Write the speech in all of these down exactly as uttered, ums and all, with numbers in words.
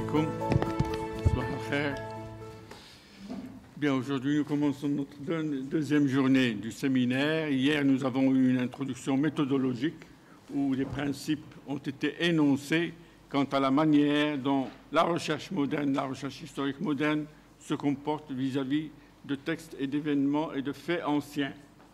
alaikum. Soir al-khair. Bien, aujourd'hui, nous commençons notre deux, deuxième journée du séminaire. Hier, nous avons eu une introduction méthodologique où les principes ont été énoncés quant à la manière dont la recherche moderne, la recherche historique moderne se comporte vis-à-vis de textes et d'événements et de faits anciens.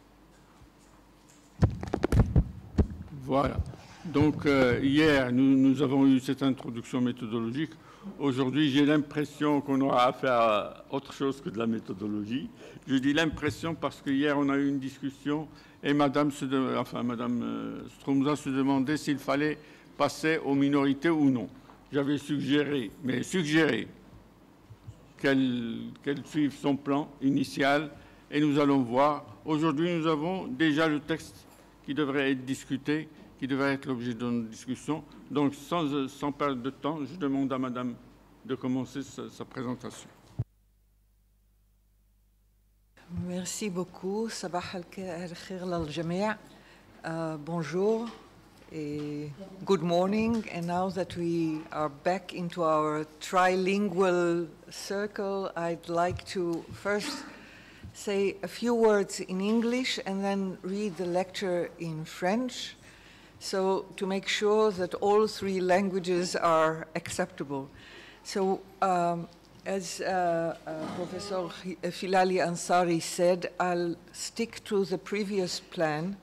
Voilà. Donc, euh, hier, nous, nous avons eu cette introduction méthodologique. Aujourd'hui, j'ai l'impression qu'on aura affaire à autre chose que de la méthodologie. Je dis l'impression parce que hier, on a eu une discussion et Madame, se de, enfin, Madame euh, Stromza se demandait s'il fallait passer aux minorités ou non. J'avais suggéré, mais suggéré qu'elle qu'elle suive son plan initial et nous allons voir. Aujourd'hui, nous avons déjà le texte qui devrait être discuté, qui devrait être l'objet de notre discussion. Donc, sans, sans perdre de temps, je demande à Madame de commencer sa, sa présentation. Merci beaucoup. Sabah al-khair lal-jami'. Bonjour et good morning. And now that we are back into our trilingual circle, I'd like to first say a few words in English and then read the lecture in French, so to make sure that all three languages are acceptable. So, um, as uh, uh, Professor Filali Ansari said, I'll stick to the previous plan,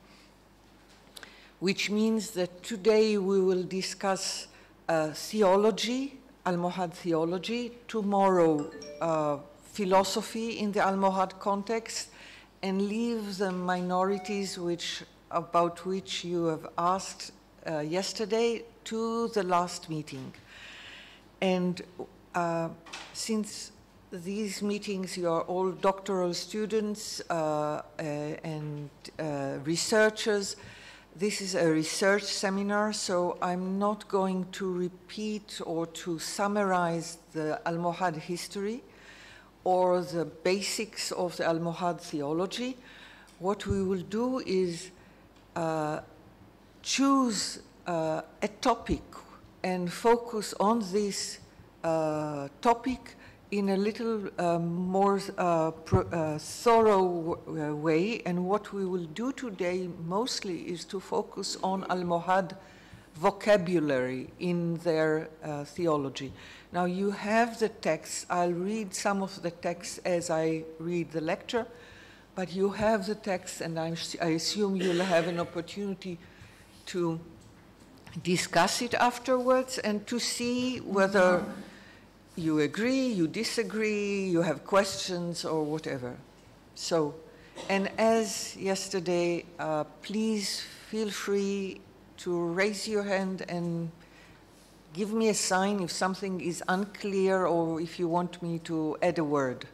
which means that today we will discuss uh, theology, Almohad theology, tomorrow uh, philosophy in the Almohad context, and leave the minorities which, about which you have asked uh, yesterday to the last meeting. And uh, since these meetings, you are all doctoral students uh, uh, and uh, researchers, this is a research seminar, so I'm not going to repeat or to summarize the Almohad history or the basics of the Almohad theology. What we will do is uh, choose uh, a topic and focus on this uh, topic in a little uh, more uh, pro, uh, thorough uh, way. And what we will do today mostly is to focus on Almohad vocabulary in their uh, theology. Now you have the text. I'll read some of the text as I read the lecture, but you have the text, and I'm, I assume you'll have an opportunity to discuss it afterwards and to see whether you agree, you disagree, you have questions or whatever. So, and as yesterday, uh, please feel free to raise your hand and give me a sign if something is unclear or if you want me to add a word.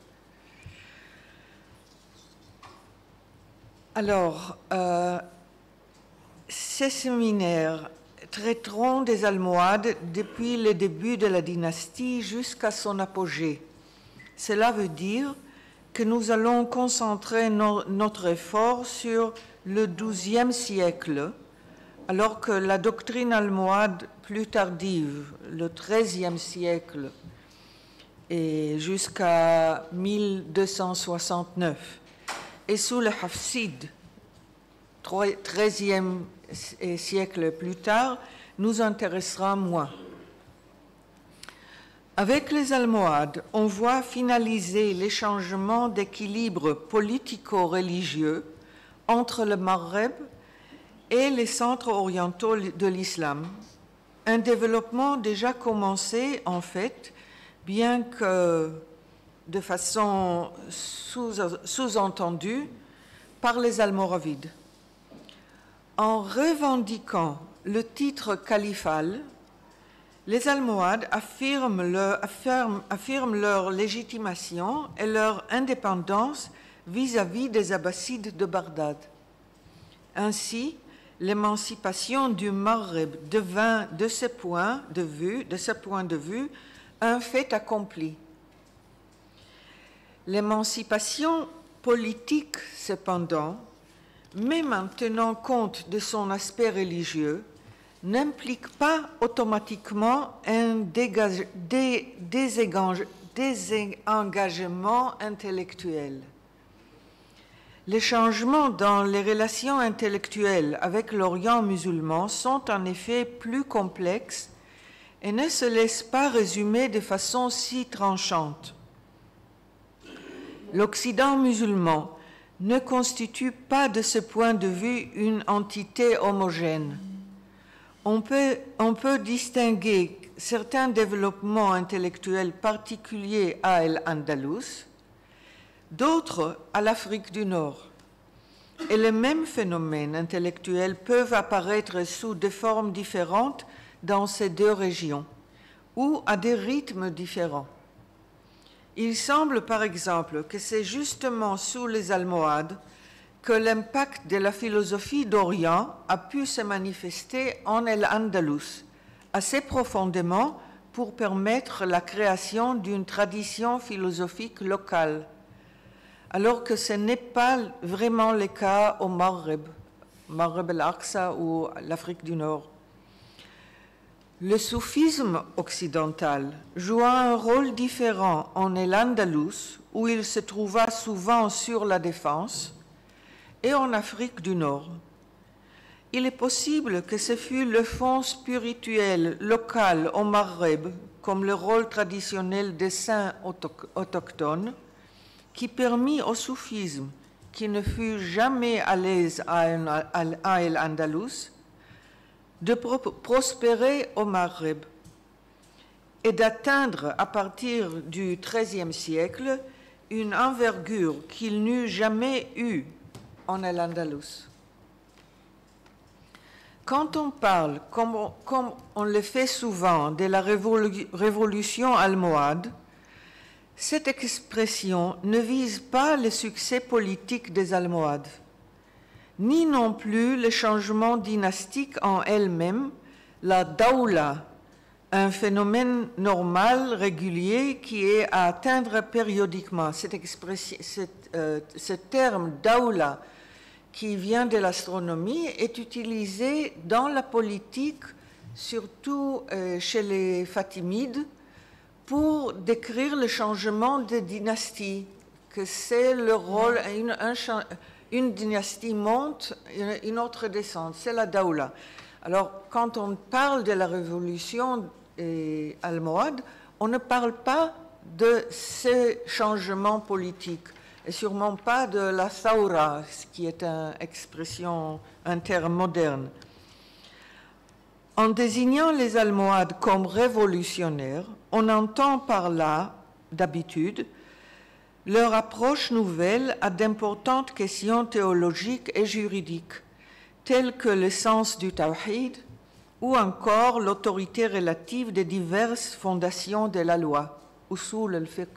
Alors, euh, ces séminaires traiteront des Almohades depuis le début de la dynastie jusqu'à son apogée. Cela veut dire que nous allons concentrer no- notre effort sur le douzième siècle, alors que la doctrine almohade plus tardive, le treizième siècle, et jusqu'à mille deux cent soixante-neuf, et sous le Hafsid, treizième siècle plus tard, nous intéressera moins. Avec les Almohades, on voit finaliser les changements d'équilibre politico-religieux entre le Maghreb et les centres orientaux de l'islam. Un développement déjà commencé, en fait, bien que de façon sous-entendue par les Almoravides. En revendiquant le titre califal, les Almohades affirment leur, affirment, affirment leur légitimation et leur indépendance vis-à-vis des Abbassides de Bagdad. Ainsi, l'émancipation du Maghreb devint de ce point de vue, de ce point de vue un fait accompli. L'émancipation politique, cependant, même en tenant compte de son aspect religieux, n'implique pas automatiquement un dégage, dé, désengage, désengagement intellectuel. Les changements dans les relations intellectuelles avec l'Orient musulman sont en effet plus complexes et ne se laissent pas résumer de façon si tranchante. L'Occident musulman ne constitue pas de ce point de vue une entité homogène. On peut, on peut distinguer certains développements intellectuels particuliers à l'Andalous, d'autres à l'Afrique du Nord. Et les mêmes phénomènes intellectuels peuvent apparaître sous des formes différentes dans ces deux régions, ou à des rythmes différents. Il semble par exemple que c'est justement sous les Almohades que l'impact de la philosophie d'Orient a pu se manifester en Al-Andalus assez profondément pour permettre la création d'une tradition philosophique locale, alors que ce n'est pas vraiment le cas au Maghreb, Maghreb al-Aqsa ou l'Afrique du Nord. Le soufisme occidental joua un rôle différent en Al-Andalus, où il se trouva souvent sur la défense, et en Afrique du Nord. Il est possible que ce fût le fond spirituel local au Maghreb, comme le rôle traditionnel des saints autochtones, qui permit au soufisme, qui ne fut jamais à l'aise à Al-Andalus, de pro prospérer au Maghreb et d'atteindre à partir du treizième siècle une envergure qu'il n'eût jamais eue en Al-Andalus. Quand on parle, comme on, comme on le fait souvent, de la révolu révolution almohade, cette expression ne vise pas le succès politique des Almohades, ni non plus le changement dynastique en elle-même, la dawla, un phénomène normal, régulier, qui est à atteindre périodiquement. Cette expression, cette, euh, ce terme dawla, qui vient de l'astronomie, est utilisé dans la politique, surtout euh, chez les Fatimides, pour décrire le changement de dynastie, que c'est le rôle, une, un, une dynastie monte, une autre descente, c'est la dawla. Alors, quand on parle de la révolution euh, almohade, on ne parle pas de ces changements politiques, et sûrement pas de la thawra, ce qui est une expression, un terme moderne. En désignant les Almohades comme révolutionnaires, on entend par là, d'habitude, leur approche nouvelle à d'importantes questions théologiques et juridiques, telles que le sens du tawhid ou encore l'autorité relative des diverses fondations de la loi, usul al-fiqh.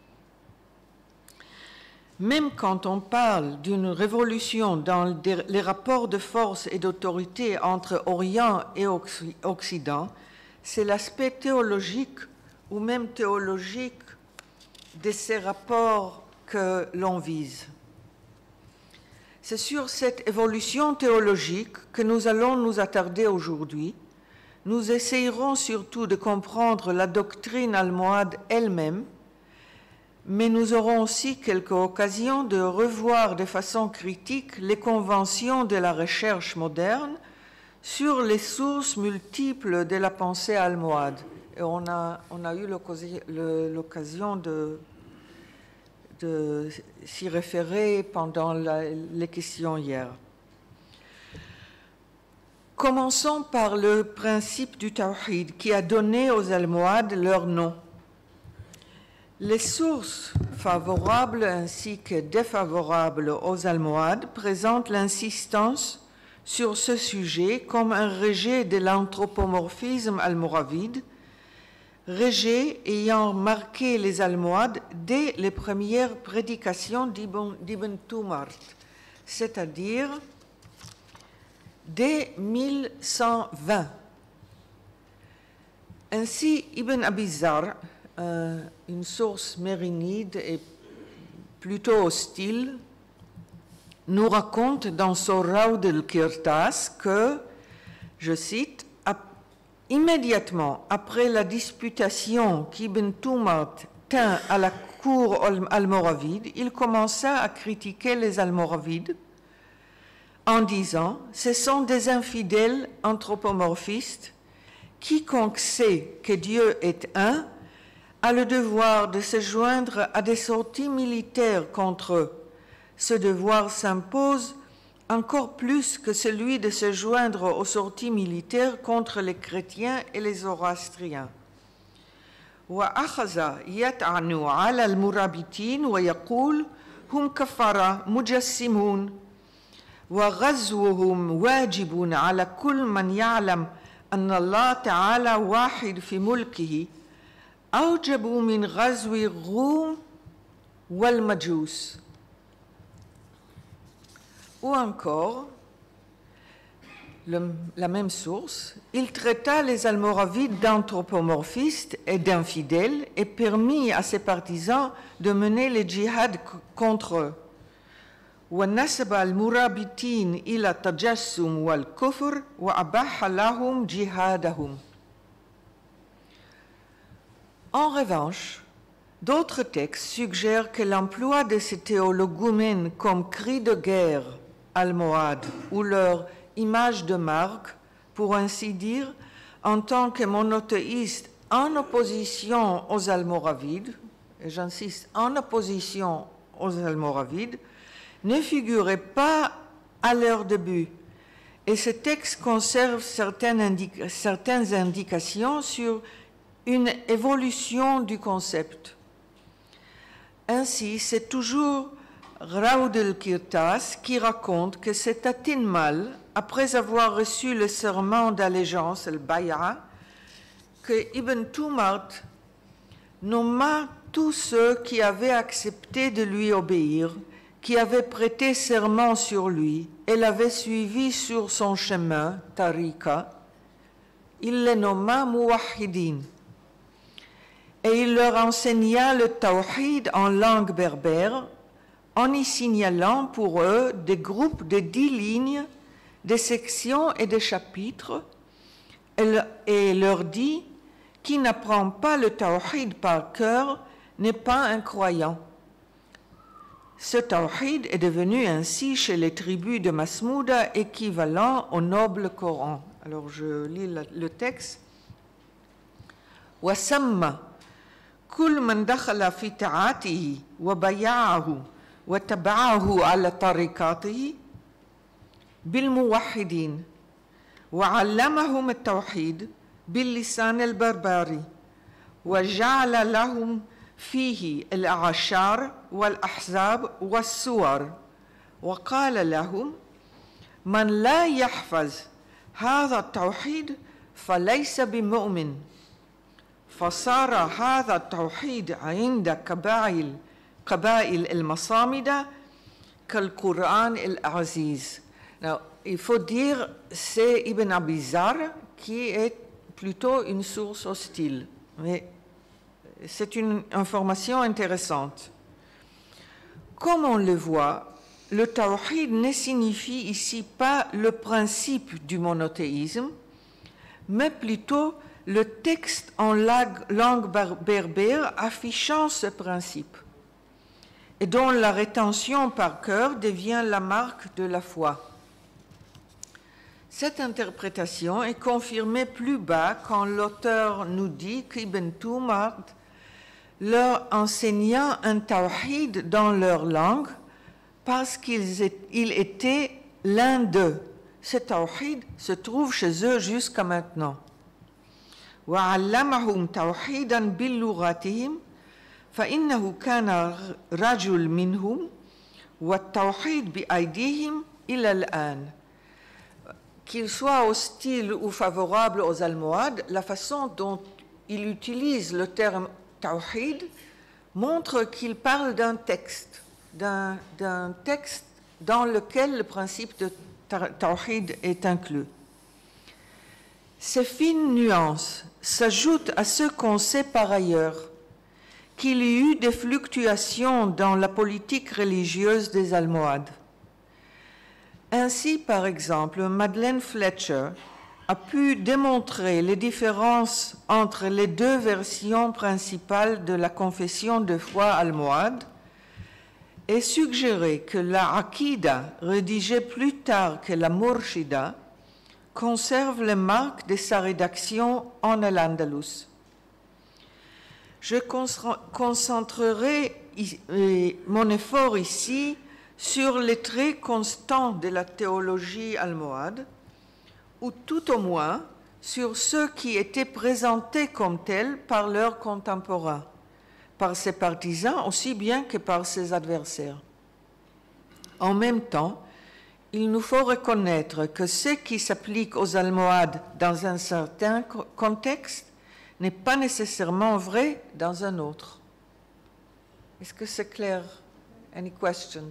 Même quand on parle d'une révolution dans les rapports de force et d'autorité entre Orient et Occident, c'est l'aspect théologique ou même théologique de ces rapports que l'on vise. C'est sur cette évolution théologique que nous allons nous attarder aujourd'hui. Nous essayerons surtout de comprendre la doctrine almohade elle-même, mais nous aurons aussi quelques occasions de revoir de façon critique les conventions de la recherche moderne sur les sources multiples de la pensée almohade. Et on a, on a eu l'occasion de, de s'y référer pendant la, les questions hier. Commençons par le principe du tawhid qui a donné aux Almohades leur nom. Les sources favorables ainsi que défavorables aux Almohades présentent l'insistance sur ce sujet comme un rejet de l'anthropomorphisme almoravide, rejet ayant marqué les Almohades dès les premières prédications d'Ibn Tumart, c'est-à-dire dès mille cent vingt. Ainsi, Ibn Abi Zar, Euh, une source mérinide et plutôt hostile, nous raconte dans son Rawd al-Kirtas que, je cite, Immédiatement après la disputation qu'Ibn Tumart tint à la cour almoravide, il commença à critiquer les Almoravides en disant « Ce sont des infidèles anthropomorphistes. Quiconque sait que Dieu est un a le devoir de se joindre à des sorties militaires contre eux. Ce devoir s'impose encore plus que celui de se joindre aux sorties militaires contre les chrétiens et les zoroastriens. وأخذ يطعن على المرابطين ويقول هم كفرة مجسمون وغزوهم واجب على كل من يعلم أن الله تعالى واحد في ملكه أوجبوا من غزو الروم والمجوس. Ou encore, le, la même source, il traita les Almoravides d'anthropomorphistes et d'infidèles et permit à ses partisans de mener le djihad contre eux. ونسب المرابطين إلى التجسم والكفر وأباح لهم جهادهم. En revanche, d'autres textes suggèrent que l'emploi de ces théologumènes comme cri de guerre almohade ou leur image de marque, pour ainsi dire, en tant que monothéistes en opposition aux Almoravides, et j'insiste, en opposition aux Almoravides, ne figurait pas à leur début. Et ce texte conserve certaines, indica- certaines indications sur une évolution du concept. Ainsi, c'est toujours Raoud el-Kirtas qui raconte que c'est à Tinmal, après avoir reçu le serment d'allégeance, le Bay'a, que Ibn Tumart nomma tous ceux qui avaient accepté de lui obéir, qui avaient prêté serment sur lui et l'avaient suivi sur son chemin, Tariqa. Il les nomma Mouwahidin. Et il leur enseigna le tawhid en langue berbère, en y signalant pour eux des groupes de dix lignes, des sections et des chapitres, et leur dit « Qui n'apprend pas le tawhid par cœur n'est pas un croyant ». Ce tawhid est devenu ainsi chez les tribus de Masmouda équivalent au noble Coran. Alors je lis le texte. « Wasamma كل من دخل في طاعته وبيعه وتبعه على طريقته بالموحدين وعلمهم التوحيد باللسان البربري وجعل لهم فيه الأعشار والأحزاب والسور وقال لهم من لا يحفظ هذا التوحيد فليس بمؤمن فصار هذا التوحيد عند قبائل قبائل المصامدة كالقرآن العزيز. Now, il faut dire c'est Ibn Abizar qui est plutôt une source hostile, mais c'est une information intéressante. Comme on le voit, le tawhid ne signifie ici pas le principe du monothéisme, mais plutôt le texte en langue berbère affichant ce principe et dont la rétention par cœur devient la marque de la foi. Cette interprétation est confirmée plus bas quand l'auteur nous dit qu'Ibn Tumart leur enseigna un tawhid dans leur langue parce qu'il était l'un d'eux. Ce tawhid se trouve chez eux jusqu'à maintenant. وعلمهم توحيدا بلغتهم فإنه كان رجل منهم والتوحيد بأيديهم إلى الآن. Qu'il soit hostile ou favorable aux Almohades, la façon dont il utilise le terme tawhid montre qu'il parle d'un texte, d'un, d'un texte dans lequel le principe de tawhid est inclus. Ces fines nuances s'ajoutent à ce qu'on sait par ailleurs, qu'il y eut des fluctuations dans la politique religieuse des Almohades. Ainsi, par exemple, Madeleine Fletcher a pu démontrer les différences entre les deux versions principales de la confession de foi almohade et suggéré que la Aqida, rédigée plus tard que la Murshida, conserve les marques de sa rédaction en Al-Andalus. Je concentrerai mon effort ici sur les traits constants de la théologie almohade, ou tout au moins sur ceux qui étaient présentés comme tels par leurs contemporains, par ses partisans aussi bien que par ses adversaires. En même temps, il nous faut reconnaître que ce qui s'applique aux Almohades dans un certain contexte n'est pas nécessairement vrai dans un autre. Est-ce que c'est clair? Any questions?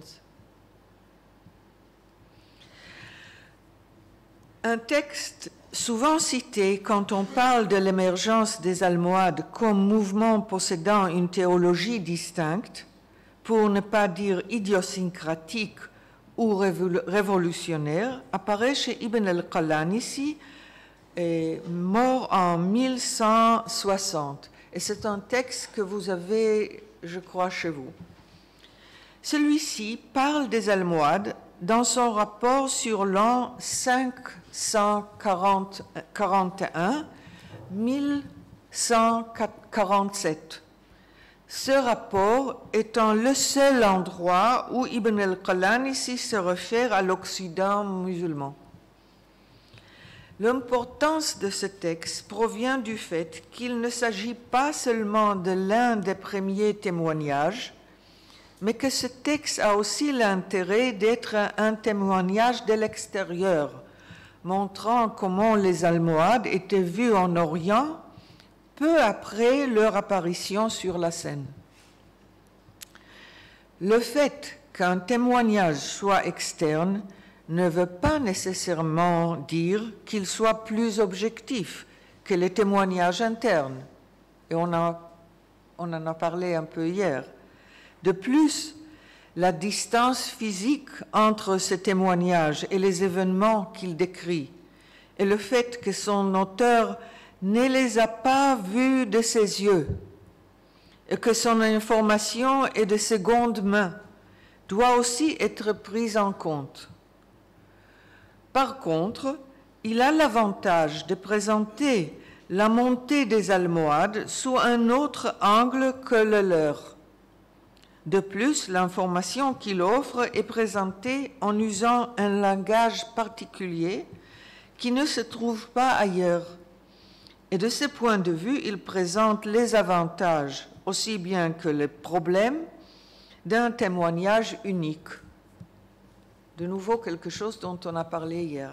Un texte souvent cité quand on parle de l'émergence des Almohades comme mouvement possédant une théologie distincte, pour ne pas dire idiosyncratique ou révolutionnaire, apparaît chez Ibn al-Qalanisi, mort en mille cent soixante. Et c'est un texte que vous avez, je crois, chez vous. Celui-ci parle des Almohades dans son rapport sur l'an cinq cent quarante et un à mille cent quarante-sept. Ce rapport étant le seul endroit où Ibn al-Qalanisi se réfère à l'Occident musulman. L'importance de ce texte provient du fait qu'il ne s'agit pas seulement de l'un des premiers témoignages, mais que ce texte a aussi l'intérêt d'être un témoignage de l'extérieur, montrant comment les Almohades étaient vus en Orient peu après leur apparition sur la scène. Le fait qu'un témoignage soit externe ne veut pas nécessairement dire qu'il soit plus objectif que les témoignages internes, et on, a, on en a parlé un peu hier. De plus, la distance physique entre ce témoignage et les événements qu'il décrit, et le fait que son auteur ne les a pas vus de ses yeux, et que son information est de seconde main, doit aussi être prise en compte. Par contre, il a l'avantage de présenter la montée des Almohades sous un autre angle que le leur. De plus, l'information qu'il offre est présentée en usant un langage particulier qui ne se trouve pas ailleurs. Et de ce point de vue, il présente les avantages, aussi bien que les problèmes, d'un témoignage unique. De nouveau, quelque chose dont on a parlé hier.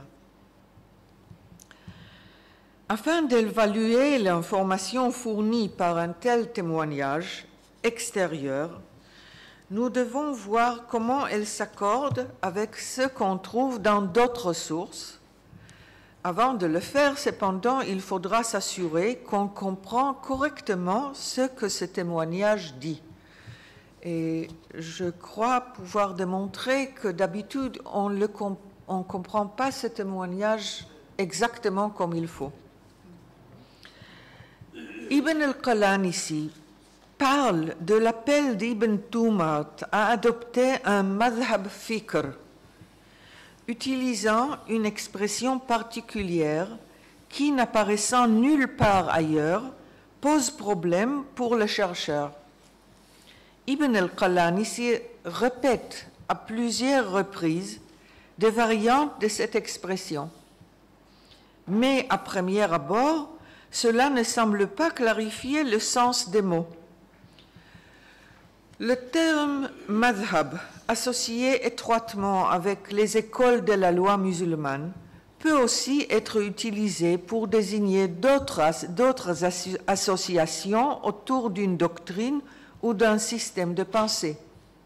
Afin d'évaluer l'information fournie par un tel témoignage extérieur, nous devons voir comment elle s'accorde avec ce qu'on trouve dans d'autres sources. Avant de le faire, cependant, il faudra s'assurer qu'on comprend correctement ce que ce témoignage dit. Et je crois pouvoir démontrer que d'habitude, on ne comp comprend pas ce témoignage exactement comme il faut. Ibn al-Qalanisi parle de l'appel d'Ibn Tumart à adopter un madhab fikr, utilisant une expression particulière qui, n'apparaissant nulle part ailleurs, pose problème pour le chercheur. Ibn al-Qalanisi répète à plusieurs reprises des variantes de cette expression. Mais à premier abord, cela ne semble pas clarifier le sens des mots. Le terme madhab, associé étroitement avec les écoles de la loi musulmane, peut aussi être utilisé pour désigner d'autres associations autour d'une doctrine ou d'un système de pensée.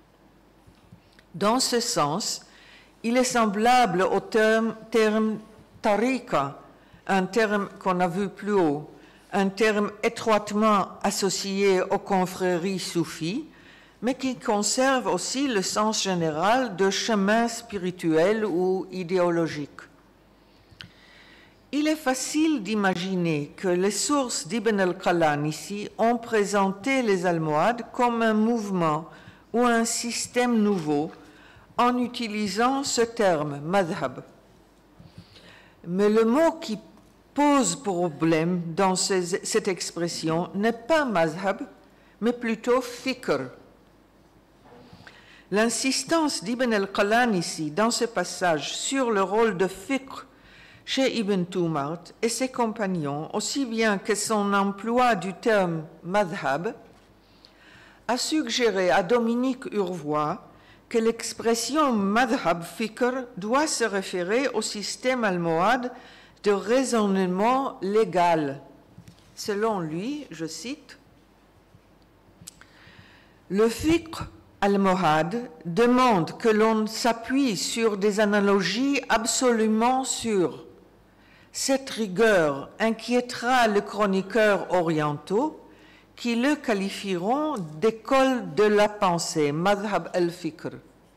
Dans ce sens, il est semblable au terme, terme tariqa, un terme qu'on a vu plus haut, un terme étroitement associé aux confréries soufis, mais qui conserve aussi le sens général de chemin spirituel ou idéologique. Il est facile d'imaginer que les sources d'Ibn al-Qalanisi ont présenté les Almohades comme un mouvement ou un système nouveau en utilisant ce terme, madhab. Mais le mot qui pose problème dans ces, cette expression n'est pas madhab, mais plutôt fikr. L'insistance d'Ibn al-Qalanisi dans ce passage sur le rôle de fikr chez Ibn Tumart et ses compagnons, aussi bien que son emploi du terme madhab, a suggéré à Dominique Urvois que l'expression madhab fikr doit se référer au système almohade de raisonnement légal. Selon lui, je cite, « Le fikr almohade demande que l'on s'appuie sur des analogies absolument sûres. Cette rigueur inquiétera les chroniqueurs orientaux qui le qualifieront d'école de la pensée, madhab al-fikr.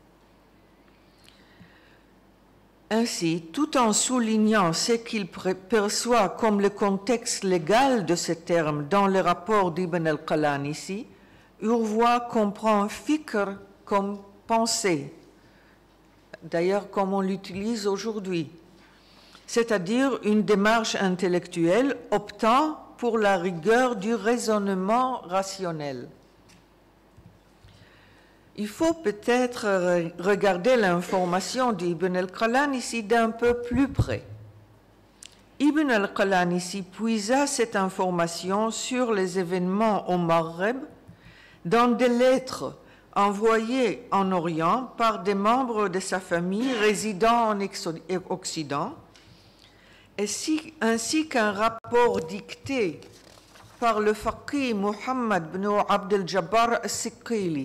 Ainsi, tout en soulignant ce qu'il perçoit comme le contexte légal de ce terme dans le rapport d'Ibn al-Qalanisi, Urvois comprend fikr comme pensée, d'ailleurs comme on l'utilise aujourd'hui, c'est-à-dire une démarche intellectuelle optant pour la rigueur du raisonnement rationnel. Il faut peut-être regarder l'information d'Ibn al-Qalanisi d'un peu plus près. Ibn al-Qalanisi puisa cette information sur les événements au Maghreb dans des lettres envoyées en Orient par des membres de sa famille résidant en Occident, ainsi qu'un rapport dicté par le faqih Muhammad ibn Abd al-Jabbar al-Siqili.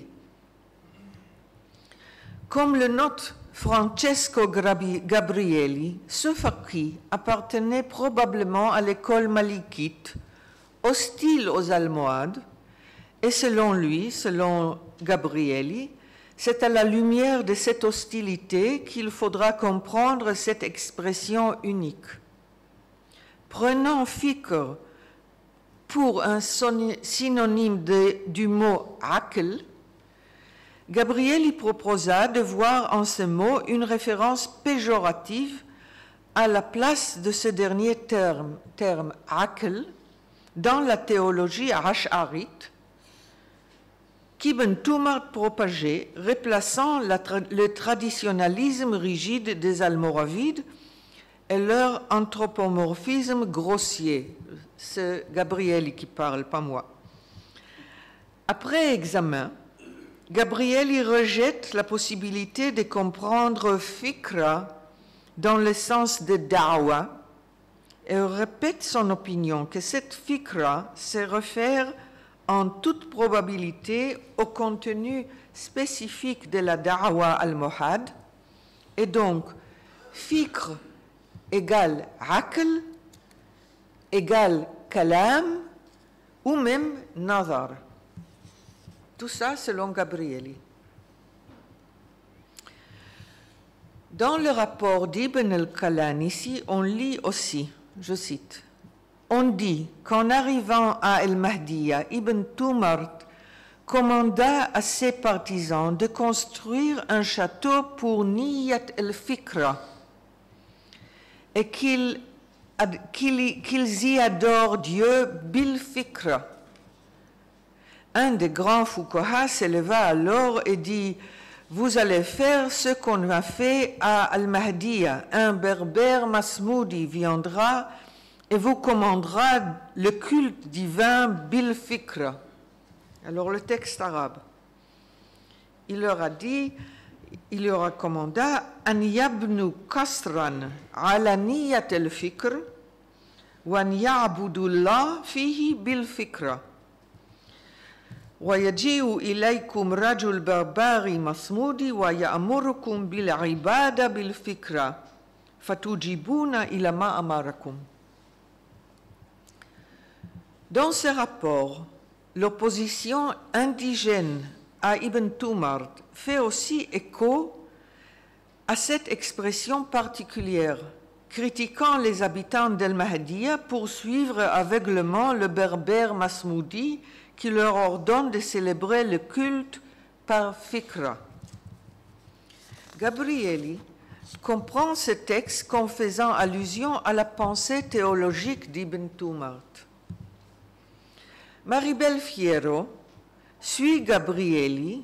Comme le note Francesco Gabrieli, ce faqih appartenait probablement à l'école malikite, hostile aux Almohades, et selon lui, selon Gabrieli, c'est à la lumière de cette hostilité qu'il faudra comprendre cette expression unique. Prenant fikr pour un synonyme de, du mot aql, Gabrieli proposa de voir en ce mot une référence péjorative à la place de ce dernier terme, terme aql, dans la théologie ash'arite, qu'Ibn Tumart propageait, replaçant la tra le traditionnalisme rigide des Almoravides et leur anthropomorphisme grossier. C'est Gabrieli qui parle, pas moi. Après examen, Gabrieli rejette la possibilité de comprendre fikra dans le sens de da'wa et répète son opinion que cette fikra se réfère en toute probabilité au contenu spécifique de la da'wa al-Mohad, et donc fikr égale aql égale kalam ou même nazar. Tout ça selon Gabrieli. Dans le rapport d'Ibn al-Qalanisi, on lit aussi, je cite, « On dit qu'en arrivant à El-Mahdiya, Ibn Tumart commanda à ses partisans de construire un château pour Niyat el-Fikra et qu'ils qu'ils, qu'ils y adorent Dieu bil-Fikra. Un des grands fuqaha s'éleva alors et dit « Vous allez faire ce qu'on a fait à Al-Mahdiya. Un berbère masmoudi viendra et vous commandera le culte divin bil-Fikra. » Alors le texte arabe. Il leur a dit, il leur a commandé « An yabnu kasran ala niyat al-Fikr wa an ya'budullah fihi bil-Fikra. ويجيء إليكم رجل بربري مصمودي ويأمركم بالعبادة بالفكرة فتجيبون إلى ما أمركم. » Dans ce rapport, l'opposition indigène à Ibn Tumart fait aussi écho à cette expression particulière critiquant les habitants d'El-Mahdiya pour suivre aveuglement le berbère Masmoudi qui leur ordonne de célébrer le culte par fikra. Gabrieli comprend ce texte comme faisant allusion à la pensée théologique d'Ibn Tumart. Maribel Fierro suit Gabrieli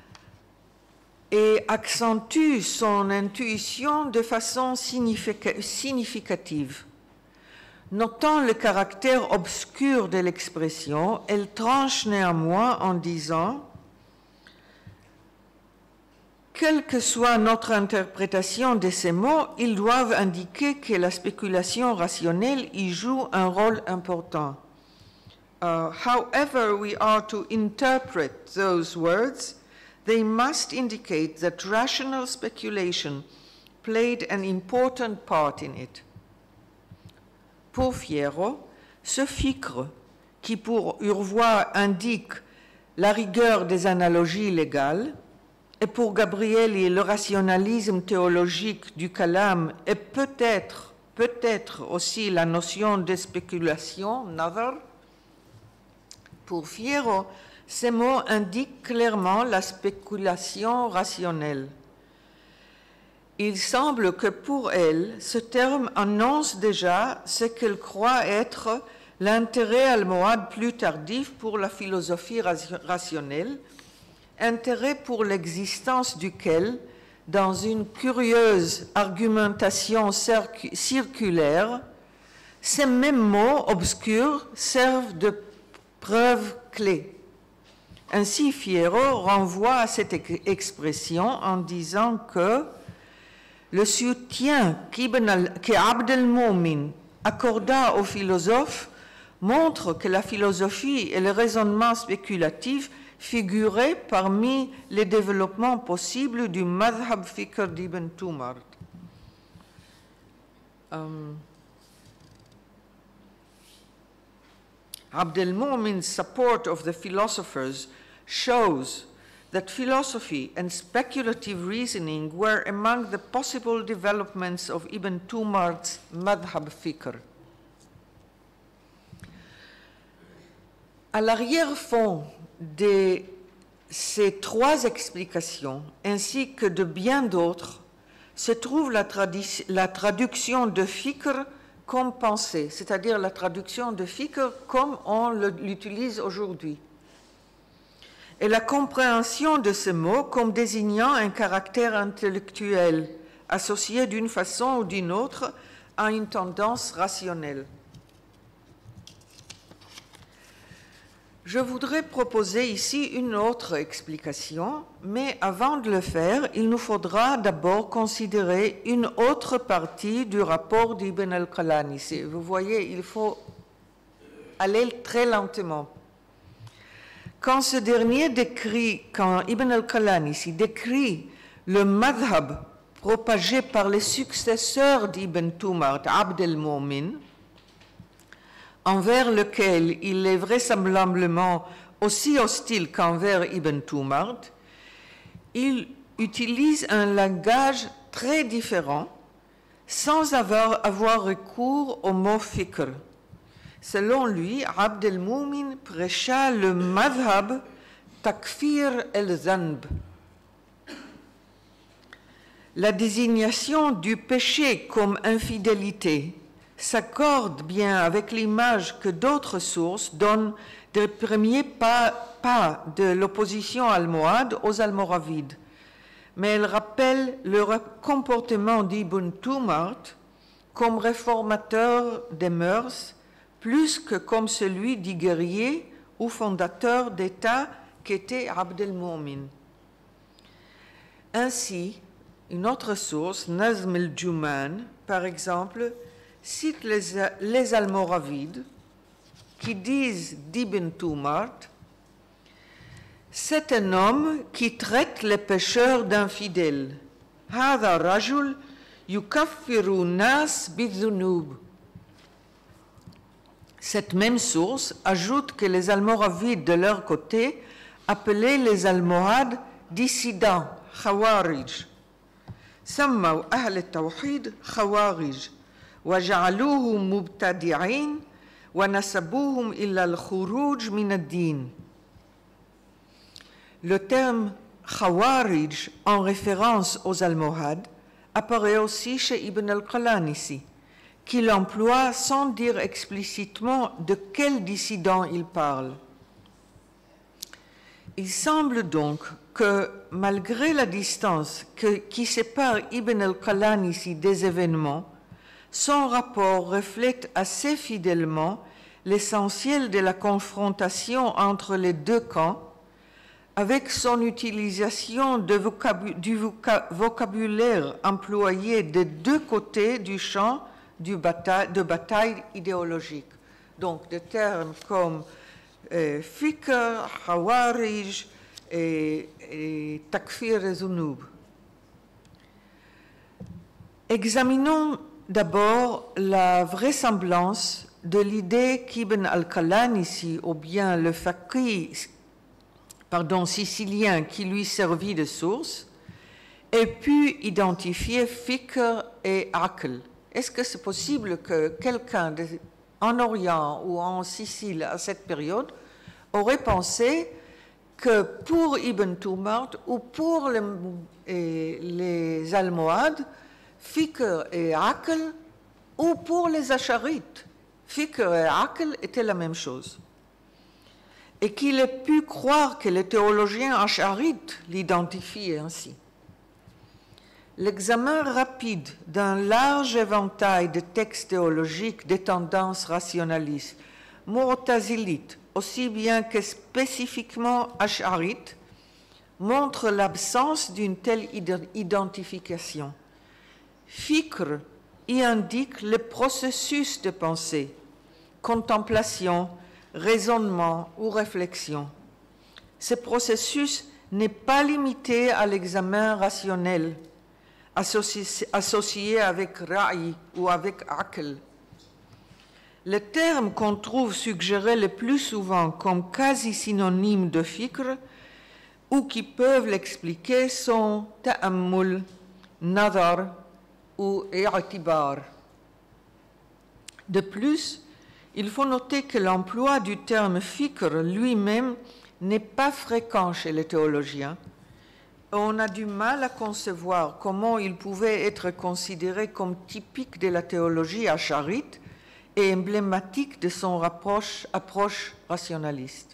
et accentue son intuition de façon significative. Notant le caractère obscur de l'expression, elle tranche néanmoins en disant « Quelle que soit notre interprétation de ces mots, ils doivent indiquer que la spéculation rationnelle y joue un rôle important. Uh, however we are to interpret those words, they must indicate that rational speculation played an important part in it. » Pour Fierro, ce fikr, qui pour Urvois indique la rigueur des analogies légales, et pour Gabrieli le rationalisme théologique du kalam, et peut-être, peut-être aussi la notion de spéculation, nazar, pour Fierro, ces mots indiquent clairement la spéculation rationnelle. Il semble que pour elle, ce terme annonce déjà ce qu'elle croit être l'intérêt almohade plus tardif pour la philosophie rationnelle, intérêt pour l'existence duquel, dans une curieuse argumentation circulaire, ces mêmes mots obscurs servent de preuve clé. Ainsi, Fierro renvoie à cette expression en disant que le soutien qu'Abd el-Moumin accorda aux philosophes montre que la philosophie et le raisonnement spéculatif figuraient parmi les développements possibles du madhab fikr d'Ibn Tumart. Um, Abd el-Moumin's support of the philosophers shows that philosophy and speculative reasoning were among the possible developments of Ibn Tumart's madhab fikr. À l'arrière-fond de ces trois explications, ainsi que de bien d'autres, se trouve la, tradu- la traduction de fikr comme pensée, c'est-à-dire la traduction de fikr comme on l'utilise aujourd'hui, et la compréhension de ce mot comme désignant un caractère intellectuel associé d'une façon ou d'une autre à une tendance rationnelle. Je voudrais proposer ici une autre explication, mais avant de le faire, il nous faudra d'abord considérer une autre partie du rapport d'Ibn al-Qalanisi. Vous voyez, il faut aller très lentement. Quand ce dernier décrit, quand Ibn al-Qalanisi décrit le madhab propagé par les successeurs d'Ibn Tumart, Abd el-Moumin, envers lequel il est vraisemblablement aussi hostile qu'envers Ibn Tumart, il utilise un langage très différent sans avoir, avoir recours au mot fikr. Selon lui, Abd el-Moumin prêcha le madhab takfir el-zanb. La désignation du péché comme infidélité s'accorde bien avec l'image que d'autres sources donnent des premiers pas, pas de l'opposition almohade aux almoravides, mais elle rappelle le comportement d'Ibn Tumart comme réformateur des mœurs plus que comme celui du guerrier ou fondateur d'État qu'était Abd el-Moumin. Ainsi, une autre source, Nazm el-Juman, par exemple, cite les, les Almoravides qui disent d'Ibn Tumart « C'est un homme qui traite les pécheurs d'infidèles. Hada rajul yukaffiru nas bidhunub. » Cette même source ajoute que les Almoravides, de leur côté, appelaient les Almohades dissidents, Khawarij. Sammaw ahl al-tawhid Khawarij. وجعلوهم مبتدعين ونسبوهم إلى الخروج من الدين. Le terme Khawarij, en référence aux Almohades, apparaît aussi chez Ibn al-Qalanisi, qui l'emploie sans dire explicitement de quel dissident il parle. Il semble donc que, malgré la distance que, qui sépare Ibn al-Qalanisi des événements, son rapport reflète assez fidèlement l'essentiel de la confrontation entre les deux camps, avec son utilisation de vocabu du voca vocabulaire employé des deux côtés du champ du bataille, de bataille idéologique. Donc des termes comme euh, fikr, khawarij et, et takfir et zunub. Examinons d'abord la vraisemblance de l'idée qu'Ibn al-Qalanisi, ou bien le faqih pardon, sicilien qui lui servit de source, ait pu identifier fikr et aql. Est-ce que c'est possible que quelqu'un en Orient ou en Sicile à cette période aurait pensé que pour Ibn Tumart ou pour les, les Almohades, fikr et aql, ou pour les Asharites, fikr et aql étaient la même chose, et qu'il ait pu croire que les théologiens asharites l'identifiaient ainsi. L'examen rapide d'un large éventail de textes théologiques des tendances rationalistes, mu'tazilites, aussi bien que spécifiquement asharites, montre l'absence d'une telle identification. Fikr y indique le processus de pensée, contemplation, raisonnement ou réflexion. Ce processus n'est pas limité à l'examen rationnel, associé, associé avec ra'i ou avec aql. Les termes qu'on trouve suggérés le plus souvent comme quasi synonymes de fikr ou qui peuvent l'expliquer sont ta'ammul, nadar ou i'tibar. De plus, il faut noter que l'emploi du terme fikr lui-même n'est pas fréquent chez les théologiens. On a du mal à concevoir comment il pouvait être considéré comme typique de la théologie acharite et emblématique de son approche, approche rationaliste.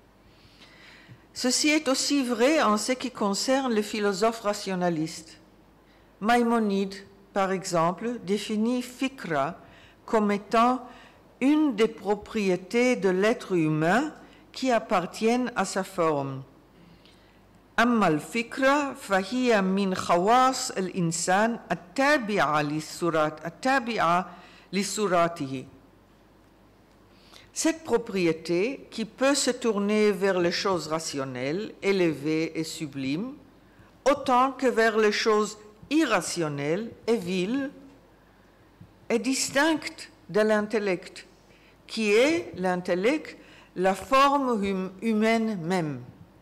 Ceci est aussi vrai en ce qui concerne les philosophes rationalistes. Maïmonide, par exemple, définit fikra comme étant une des propriétés de l'être humain qui appartiennent à sa forme. أما الفكرة فهي من خواص الإنسان التابعة للصورات التابعة لصوراته. Cette propriété, qui peut se tourner vers les choses rationnelles, élevées et sublimes, autant que vers les choses irrationnelles et viles, est distincte de l'intellect, qui est l'intellect, la forme hum humaine même.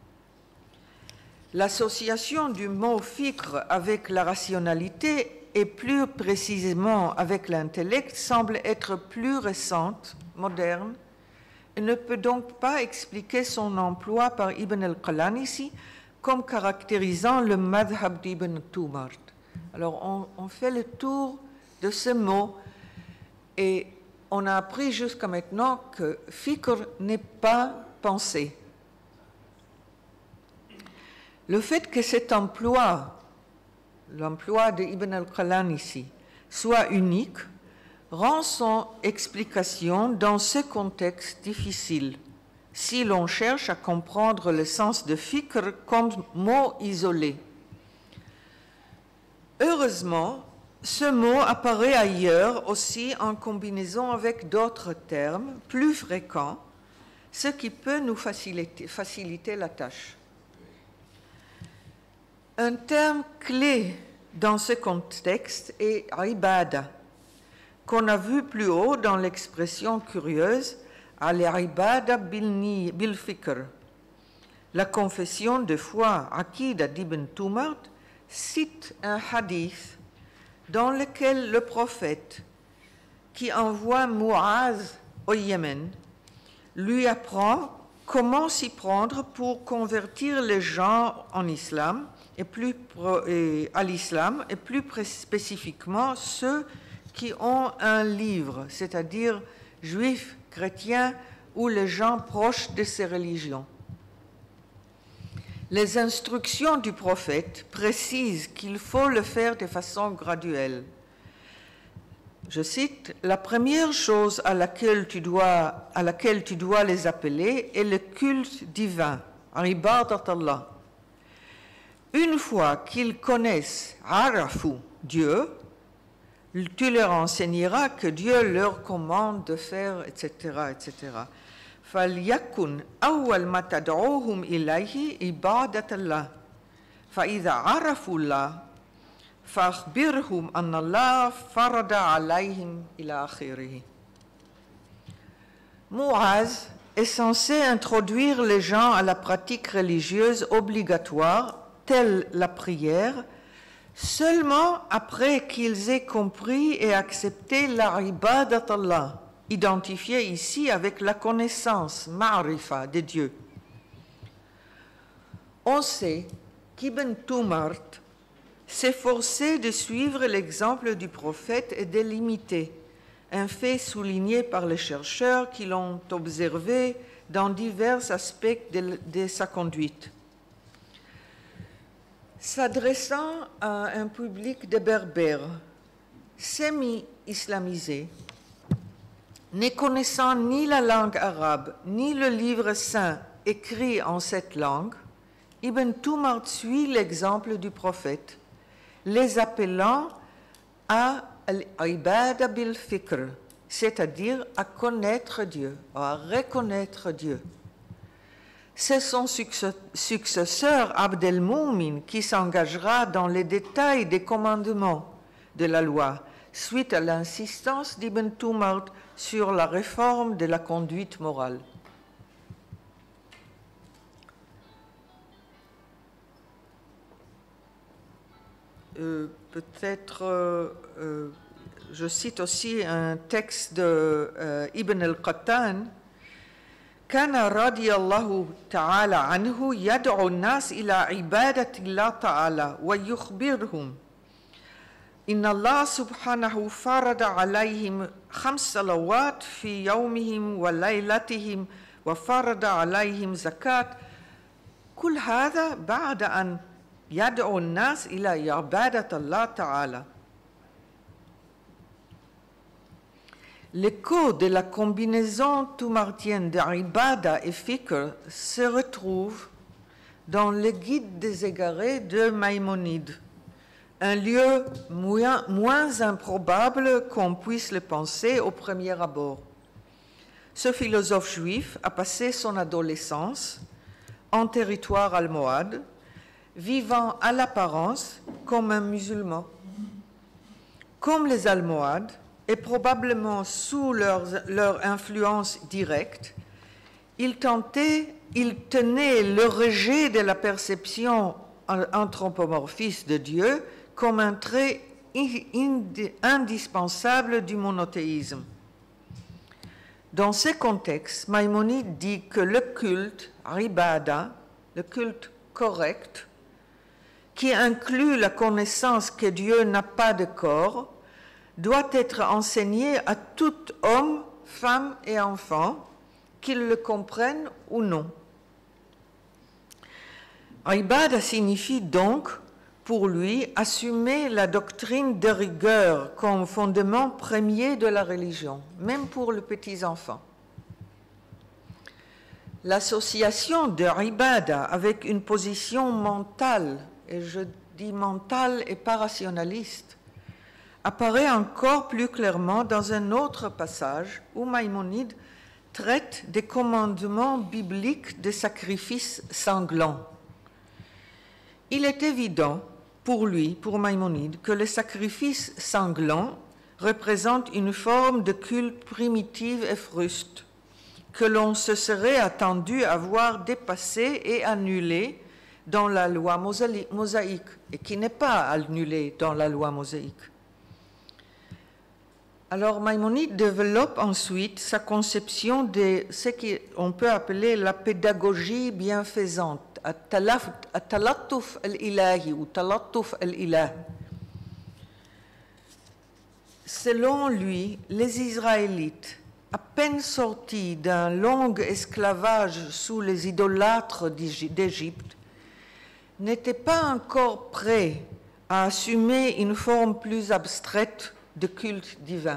L'association du mot fikr avec la rationalité et plus précisément avec l'intellect semble être plus récente, moderne, et ne peut donc pas expliquer son emploi par Ibn al-Qalanisi comme caractérisant le madhab d'Ibn Tumart. Alors on, on fait le tour de ce mot et on a appris jusqu'à maintenant que fikr n'est pas pensée. Le fait que cet emploi, l'emploi de Ibn al-Qalanisi, soit unique, rend son explication dans ce contexte difficile, si l'on cherche à comprendre le sens de fikr comme mot isolé. Heureusement, ce mot apparaît ailleurs aussi en combinaison avec d'autres termes plus fréquents, ce qui peut nous faciliter, faciliter la tâche. Un terme clé dans ce contexte est ibada, qu'on a vu plus haut dans l'expression curieuse al-ibada bil fikr. La confession de foi Aqida d'Ibn Tumart cite un hadith dans lequel le prophète, qui envoie Muaz au Yémen, lui apprend comment s'y prendre pour convertir les gens en islam et plus et à l'islam et plus spécifiquement ceux qui ont un livre, c'est-à-dire juifs, chrétiens ou les gens proches de ces religions. Les instructions du prophète précisent qu'il faut le faire de façon graduelle. Je cite, « La première chose à laquelle tu dois, à laquelle tu dois les appeler est le culte divin, ibadat Allah. Une fois qu'ils connaissent arafu, Dieu, tu leur enseigneras que Dieu leur commande de faire, et cetera, et cetera. فَلْيَكُنْ أَوَّلْ مَا تَدْعُوهُمْ إِلَيْهِ عِبَادَةَ اللَّهِ فَإِذَا عَرَفُوا اللَّهَ فَأَخْبِرْهُمْ أَنَّ اللَّهَ فَرَضَ عَلَيْهِمْ إِلَى آخِرِهِ. Muaz est censé introduire les gens à la pratique religieuse obligatoire, telle la prière, seulement après qu'ils aient compris et accepté la ibadat Allah, identifié ici avec la connaissance, ma'rifa, de Dieu. On sait qu'Ibn Tumart s'efforçait de suivre l'exemple du prophète et de l'imiter, un fait souligné par les chercheurs qui l'ont observé dans divers aspects de, de sa conduite. S'adressant à un public de berbères semi-islamisés, ne connaissant ni la langue arabe, ni le livre saint écrit en cette langue, Ibn Tumart suit l'exemple du prophète, les appelant à al-ibada bil-fikr, c'est-à-dire à connaître Dieu, à reconnaître Dieu. C'est son successeur Abd-el-Moumin qui s'engagera dans les détails des commandements de la loi, suite à l'insistance d'Ibn Tumart sur la réforme de la conduite morale. Euh, peut-être, euh, euh, je cite aussi un texte de euh, Ibn al-Qattan. كان رضي الله تعالى عنه يدعو الناس إلى عبادة الله تعالى ويخبرهم إن الله سبحانه فرض عليهم خمس صلوات في يومهم وليلتهم وفرض عليهم زكاة كل هذا بعد أن يدعو الناس إلى عبادة الله تعالى. L'écho de la combinaison toumartienne d'Ibada et Fikr se retrouve dans le Guide des égarés de Maïmonide, un lieu moins, moins improbable qu'on puisse le penser au premier abord. Ce philosophe juif a passé son adolescence en territoire almohade, vivant à l'apparence comme un musulman. Comme les Almohades, et probablement sous leur, leur influence directe, il tentait, il tenait le rejet de la perception anthropomorphiste de Dieu comme un trait indispensable du monothéisme. Dans ce contexte, Maïmonide dit que le culte, ibada, le culte correct, qui inclut la connaissance que Dieu n'a pas de corps, doit être enseigné à tout homme, femme et enfant, qu'ils le comprennent ou non. Ibada signifie donc, pour lui, assumer la doctrine de rigueur comme fondement premier de la religion, même pour les petits-enfants. L'association de ibada avec une position mentale, et je dis mentale et pas rationaliste, apparaît encore plus clairement dans un autre passage où Maïmonide traite des commandements bibliques de sacrifices sanglants. Il est évident pour lui, pour Maïmonide, que les sacrifices sanglants représentent une forme de culte primitive et fruste que l'on se serait attendu à voir dépassée et annulée dans la loi mosaïque et qui n'est pas annulée dans la loi mosaïque. Alors Maïmonide développe ensuite sa conception de ce qu'on peut appeler la pédagogie bienfaisante, at-talattuf al-ilahi ou talattuf al-ilah. Selon lui, les Israélites, à peine sortis d'un long esclavage sous les idolâtres d'Égypte, n'étaient pas encore prêts à assumer une forme plus abstraite de culte divin.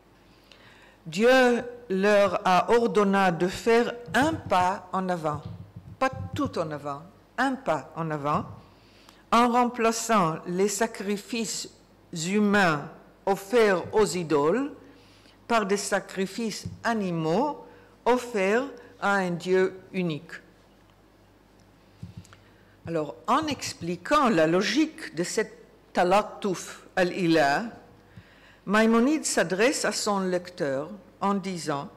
Dieu leur a ordonné de faire un pas en avant, pas tout en avant, un pas en avant, en remplaçant les sacrifices humains offerts aux idoles par des sacrifices animaux offerts à un Dieu unique. Alors, en expliquant la logique de cette talattuf al-ilah, Maïmonide s'adresse à son lecteur en disant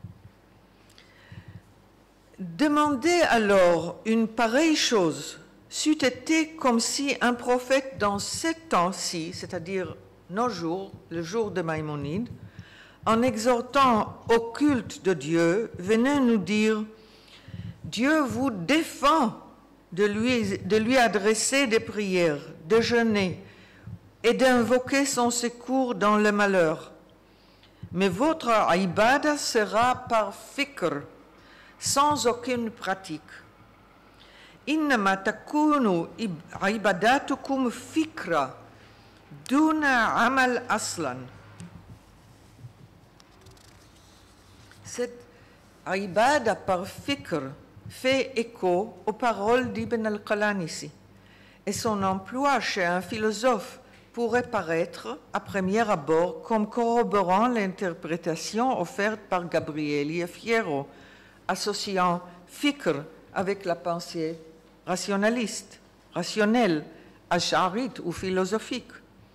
« Demandez alors une pareille chose, c'eût été comme si un prophète dans ce temps-ci, c'est-à-dire nos jours, le jour de Maïmonide, en exhortant au culte de Dieu, venait nous dire « Dieu vous défend de lui, de lui adresser des prières, de jeûner, et d'invoquer son secours dans le malheur. Mais votre ibada sera par fikr, sans aucune pratique. Innama takunu ibadatukum fikra, duna amal aslan. » Cette ibada par fikr fait écho aux paroles d'Ibn al-Qalanisi, et son emploi chez un philosophe pourrait paraître, à premier abord, comme corroborant l'interprétation offerte par Gabrieli Fierro, associant fikr avec la pensée rationaliste, rationnelle, ash'arite ou philosophique.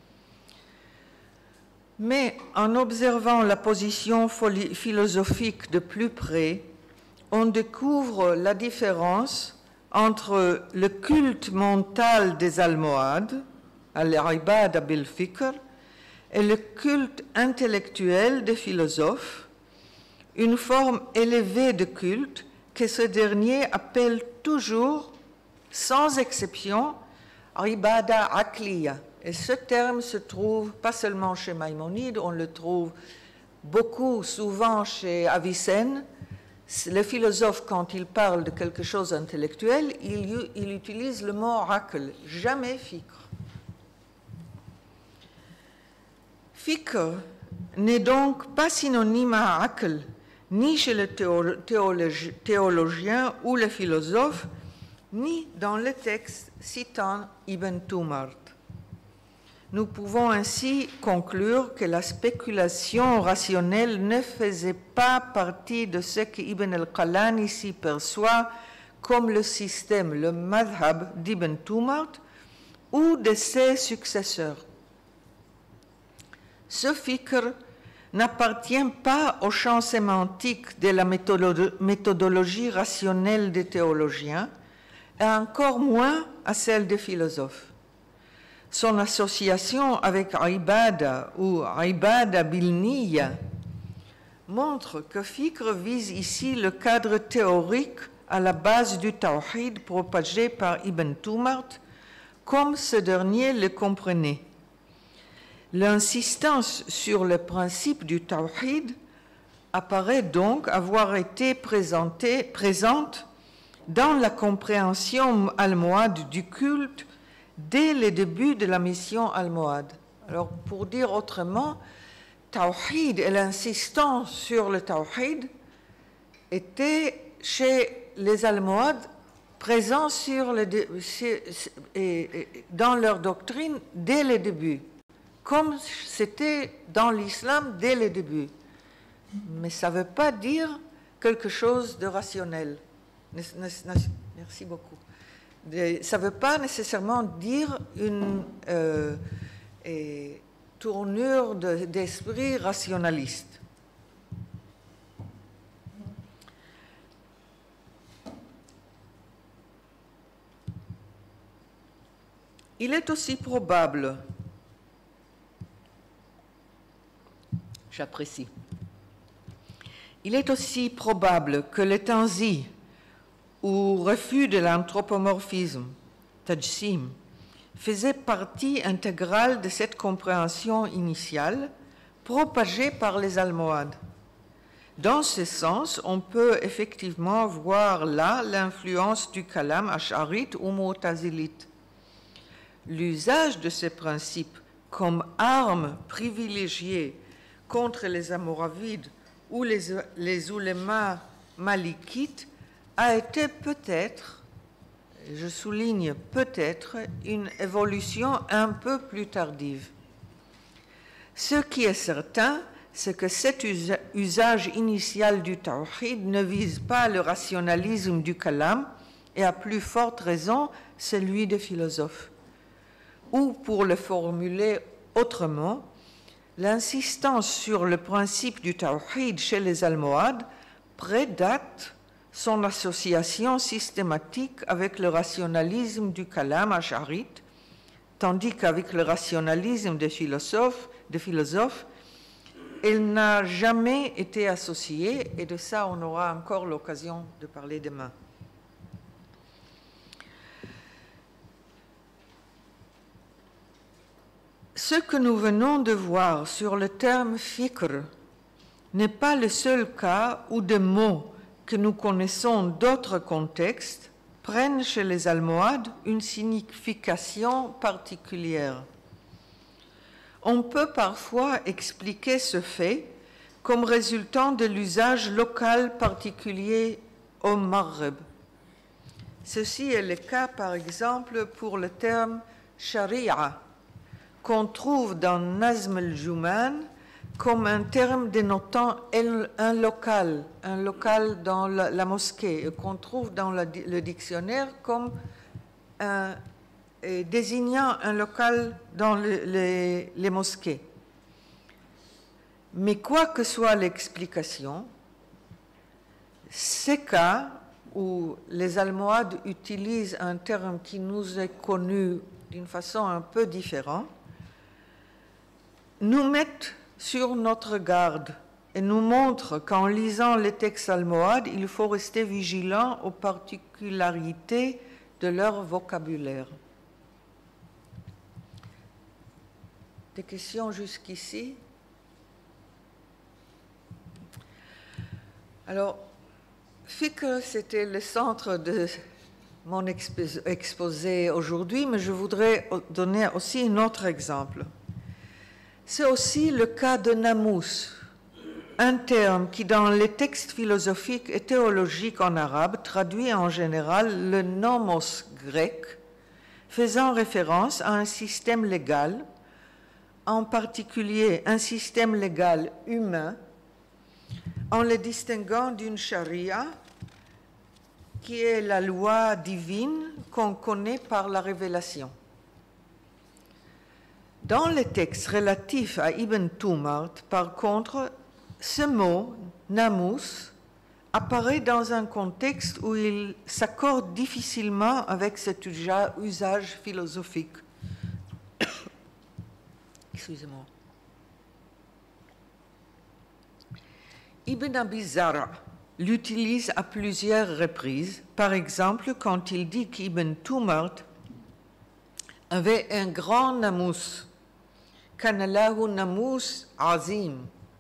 Mais en observant la position philosophique de plus près, on découvre la différence entre le culte mental des Almohades, al-ibada bil-fikr, et le culte intellectuel des philosophes, une forme élevée de culte que ce dernier appelle toujours, sans exception, ibada akliya. Et ce terme se trouve pas seulement chez Maïmonide, on le trouve beaucoup, souvent chez Avicenne. Les philosophes, quand ils parlent de quelque chose d'intellectuel, ils, ils utilisent le mot akl, jamais fikr. Fikr n'est donc pas synonyme à akl, ni chez le théologien ou le philosophe, ni dans le texte citant Ibn Tumart. Nous pouvons ainsi conclure que la spéculation rationnelle ne faisait pas partie de ce qu'Ibn al-Qalanisi perçoit comme le système, le madhab d'Ibn Tumart ou de ses successeurs. Ce fikr n'appartient pas au champ sémantique de la méthodologie rationnelle des théologiens et encore moins à celle des philosophes. Son association avec ibada ou ibada bil-niyya montre que fikr vise ici le cadre théorique à la base du tawhid propagé par Ibn Tumart, comme ce dernier le comprenait. L'insistance sur le principe du tawhid apparaît donc avoir été présentée, présente dans la compréhension almohade du culte dès le début de la mission almohade. Alors, pour dire autrement, tawhid et l'insistance sur le tawhid étaient chez les almohades présents sur le, sur, et, et, dans leur doctrine dès le début, comme c'était dans l'islam dès le début. Mais ça ne veut pas dire quelque chose de rationnel. Merci beaucoup. Ça ne veut pas nécessairement dire une euh, et, tournure de, d'esprit rationaliste. Il est aussi probable, j'apprécie. Il est aussi probable que le tanzi, ou refus de l'anthropomorphisme, tajsim, faisait partie intégrale de cette compréhension initiale propagée par les Almohades. Dans ce sens, on peut effectivement voir là l'influence du kalam ash'arite ou mu'tazilite. L'usage de ces principes comme arme privilégiée contre les Almoravides ou les, les ulémas malikites a été peut-être, je souligne peut-être, une évolution un peu plus tardive. Ce qui est certain, c'est que cet usage initial du tawhid ne vise pas le rationalisme du kalam et à plus forte raison celui des philosophes. Ou pour le formuler autrement, l'insistance sur le principe du tawhid chez les Almohades prédate son association systématique avec le rationalisme du kalam ash'arite, tandis qu'avec le rationalisme des philosophes, des philosophes elle n'a jamais été associée, et de ça on aura encore l'occasion de parler demain. Ce que nous venons de voir sur le terme fikr n'est pas le seul cas où des mots que nous connaissons d'autres contextes prennent chez les Almohades une signification particulière. On peut parfois expliquer ce fait comme résultant de l'usage local particulier au Maghreb. Ceci est le cas, par exemple, pour le terme « sharia » qu'on trouve dans Nazm al-Juman comme un terme dénotant un local, un local dans la, la mosquée, et qu'on trouve dans la, le dictionnaire comme un et désignant un local dans le, les, les mosquées. Mais quoi que soit l'explication, ces cas où les Almohades utilisent un terme qui nous est connu d'une façon un peu différente, nous mettent sur notre garde et nous montrent qu'en lisant les textes almohades, il faut rester vigilant aux particularités de leur vocabulaire. Des questions jusqu'ici? Alors, fikr, c'était le centre de mon exposé aujourd'hui, mais je voudrais donner aussi un autre exemple. C'est aussi le cas de namous, un terme qui, dans les textes philosophiques et théologiques en arabe, traduit en général le nomos grec, faisant référence à un système légal, en particulier un système légal humain, en le distinguant d'une charia, qui est la loi divine qu'on connaît par la révélation. Dans les textes relatifs à Ibn Tumart, par contre, ce mot, namous, apparaît dans un contexte où il s'accorde difficilement avec cet usage philosophique. Excusez-moi. Ibn Abi Zara l'utilise à plusieurs reprises, par exemple quand il dit qu'Ibn Tumart avait un grand namous, kanalahu namous azim.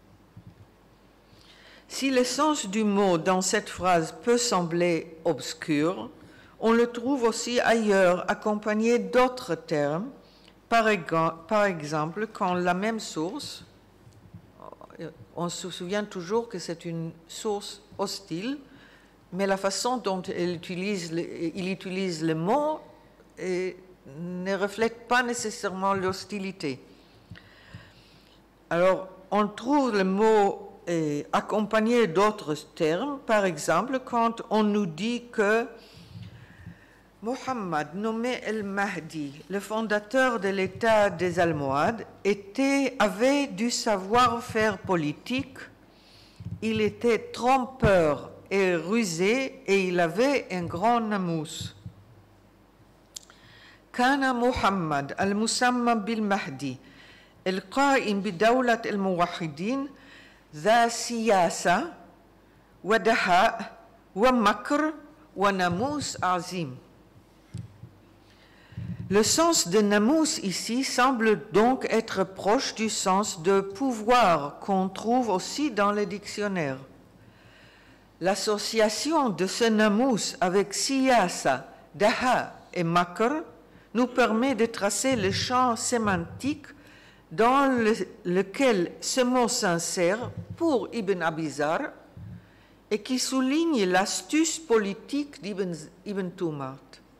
Si le sens du mot dans cette phrase peut sembler obscur, on le trouve aussi ailleurs accompagné d'autres termes. Par, par exemple, quand la même source, on se souvient toujours que c'est une source hostile, mais la façon dont il utilise le, il utilise le mot et ne reflète pas nécessairement l'hostilité. Alors, on trouve le mot eh, accompagné d'autres termes, par exemple, quand on nous dit que Mohammed, nommé El-Mahdi, le fondateur de l'État des Almohades, était, avait du savoir-faire politique, il était trompeur et rusé et il avait un grand namous. Kana Muhammad al-Musamma bil-Mahdi, el-Qa'im bidawlat al-Muwahidin, ذا سياسة ودهاء ومكر وناموس عظيم. Le sens de namous ici semble donc être proche du sens de pouvoir qu'on trouve aussi dans les dictionnaires. L'association de ce namous avec siyasa, daha et makr nous permet de tracer le champ sémantique dans le, lequel ce mot s'insère pour Ibn Abizar et qui souligne l'astuce politique d'Ibn Ibn Tumart.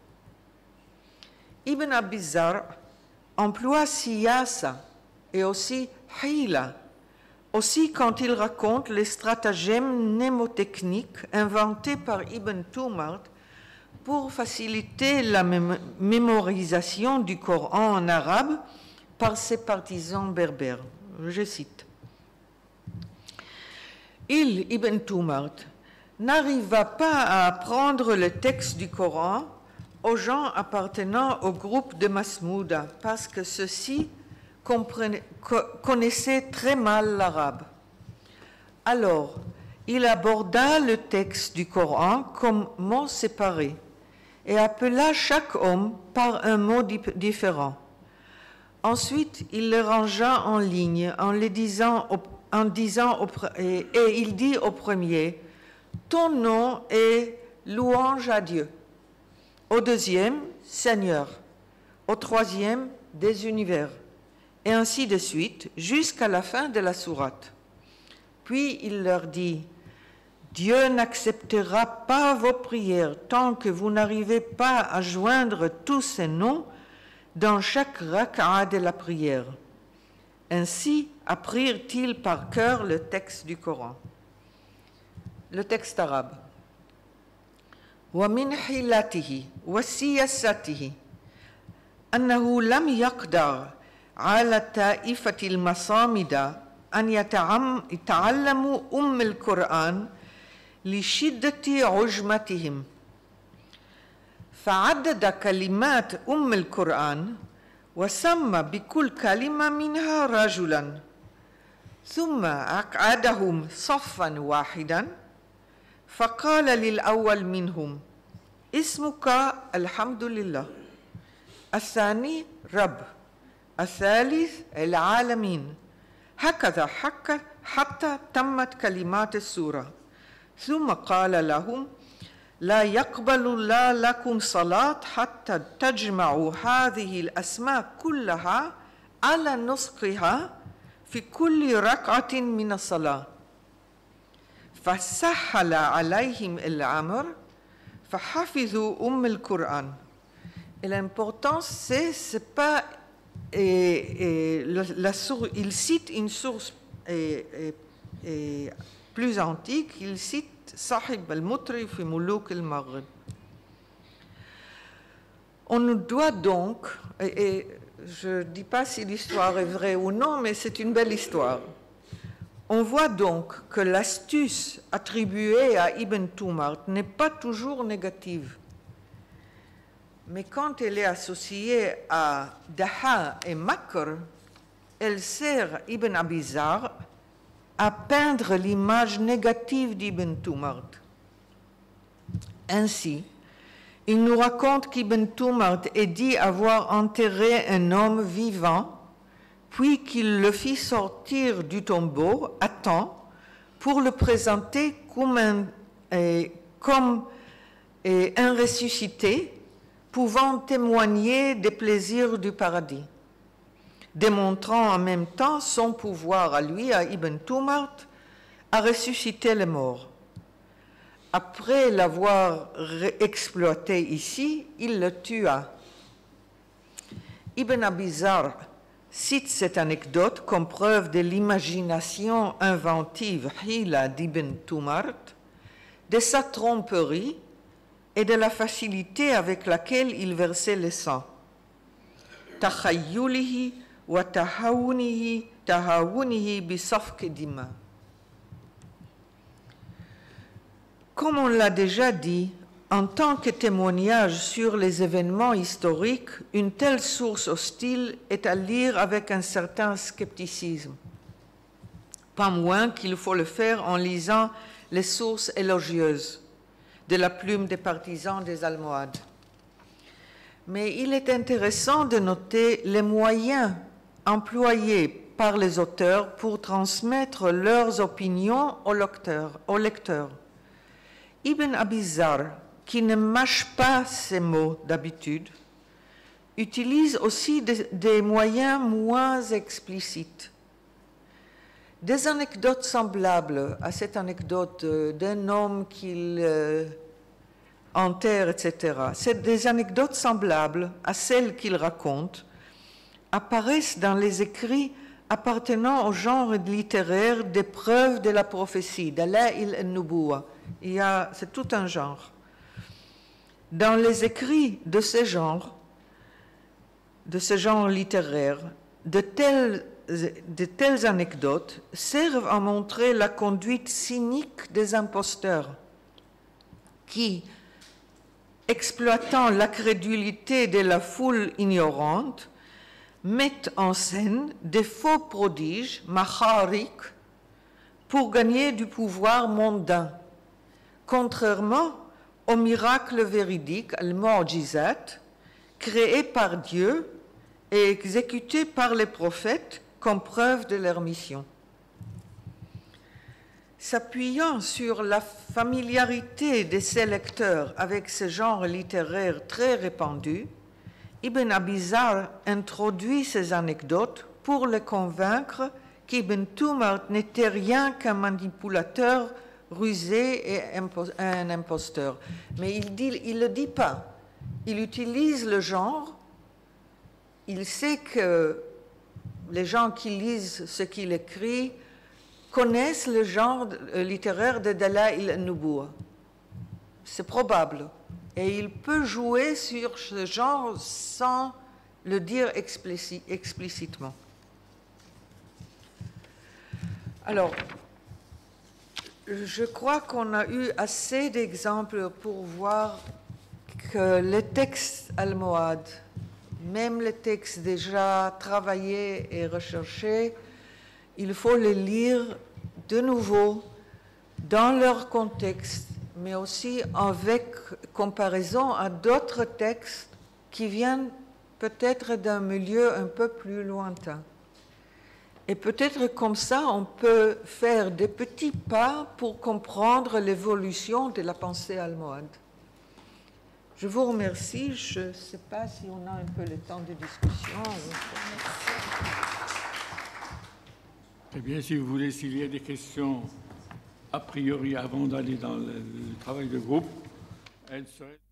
Ibn Abizar emploie siyasa et aussi hila, aussi quand il raconte les stratagèmes mnémotechniques inventés par Ibn Tumart pour faciliter la mém mémorisation du Coran en arabe par ses partisans berbères. Je cite. Il, Ibn Tumart, n'arriva pas à apprendre le texte du Coran aux gens appartenant au groupe de Masmouda parce que ceux-ci connaissaient très mal l'arabe. Alors, il aborda le texte du Coran comme mots séparés et appela chaque homme par un mot différent. Ensuite, il les rangea en ligne en, les disant, en disant au, et, et il dit au premier, « Ton nom est louange à Dieu ». Au deuxième, Seigneur. Au troisième, des univers. Et ainsi de suite, jusqu'à la fin de la sourate. Puis il leur dit, Dieu n'acceptera pas vos prières tant que vous n'arrivez pas à joindre tous ces noms dans chaque raka'a de la prière. Ainsi apprirent-ils par cœur le texte du Coran. Le texte arabe. ومن حيلته وسياسته أنه لم يقدر على الطائفة المصامدة أن يتعلموا أم القرآن لشدة عجمتهم فعدد كلمات أم القرآن وسمى بكل كلمة منها رجلا ثم أقعدهم صفا واحدا فقال للأول منهم اسمك الحمد لله الثاني رب الثالث العالمين هكذا حتى تمت كلمات السورة ثم قال لهم لا يقبل الله لكم صلاة حتى تجمعوا هذه الأسماء كلها على نسقها في كل ركعة من الصلاة فسهل عليهم الأمر فحفظوا أم القرآن. Et l'importance, c'est c'est pas et, et, la, la source, il cite une source et, et, et plus antique, il cite Sahib al-Mutri fi Muluk al-Maghrib. On nous doit donc, et, et je ne dis pas si l'histoire est vraie ou non, mais c'est une belle histoire. On voit donc que l'astuce attribuée à Ibn Tumart n'est pas toujours négative. Mais quand elle est associée à Daha et Makr, elle sert Ibn Abizar à peindre l'image négative d'Ibn Tumart. Ainsi, il nous raconte qu'Ibn Tumart est dit avoir enterré un homme vivant, puis qu'il le fit sortir du tombeau à temps pour le présenter comme un, euh, comme, euh, un ressuscité pouvant témoigner des plaisirs du paradis, démontrant en même temps son pouvoir à lui, à Ibn Tumart, à ressusciter les morts. Après l'avoir exploité ici, il le tua. Ibn Abizar cite cette anecdote comme preuve de l'imagination inventive hila d'Ibn Tumart, de sa tromperie et de la facilité avec laquelle il versait le sang. Takhayyulihi wa tahawunihi tahawunihi bisafk dima. Comme on l'a déjà dit, en tant que témoignage sur les événements historiques, une telle source hostile est à lire avec un certain scepticisme. pas moins qu'il faut le faire en lisant les sources élogieuses de la plume des partisans des Almohades. Mais il est intéressant de noter les moyens employés par les auteurs pour transmettre leurs opinions aux lecteurs. Aux lecteurs. Ibn Abizar, qui ne mâche pas ses mots d'habitude, utilise aussi des, des moyens moins explicites. Des anecdotes semblables à cette anecdote d'un homme qu'il euh, enterre, et cetera, c'est des anecdotes semblables à celles qu'il raconte, apparaissent dans les écrits appartenant au genre littéraire des preuves de la prophétie, Dalaïl al-Nubuwa. Il y a, c'est tout un genre. Dans les écrits de ce genre, de ce genre littéraire, de telles, de telles anecdotes servent à montrer la conduite cynique des imposteurs qui, exploitant la crédulité de la foule ignorante, mettent en scène des faux prodiges, maharik, pour gagner du pouvoir mondain, contrairement au miracle véridique, al-mu'jizat, créé par Dieu et exécuté par les prophètes comme preuve de leur mission. S'appuyant sur la familiarité de ses lecteurs avec ce genre littéraire très répandu, Ibn Abizar introduit ces anecdotes pour les convaincre qu'Ibn Tumart n'était rien qu'un manipulateur rusé et un imposteur. Mais il ne il le dit pas. Il utilise le genre. Il sait que les gens qui lisent ce qu'il écrit connaissent le genre littéraire de Dalaïl al-Nubuwa. C'est probable. Et il peut jouer sur ce genre sans le dire explici- explicitement. Alors, je crois qu'on a eu assez d'exemples pour voir que les textes almohades, même les textes déjà travaillés et recherchés, il faut les lire de nouveau dans leur contexte, mais aussi avec comparaison à d'autres textes qui viennent peut-être d'un milieu un peu plus lointain. Et peut-être comme ça, on peut faire des petits pas pour comprendre l'évolution de la pensée almohade. Je vous remercie. Je ne sais pas si on a un peu le temps de discussion. Très bien, si vous voulez, s'il y a des questions a priori avant d'aller dans le, le travail de groupe, elles seraient...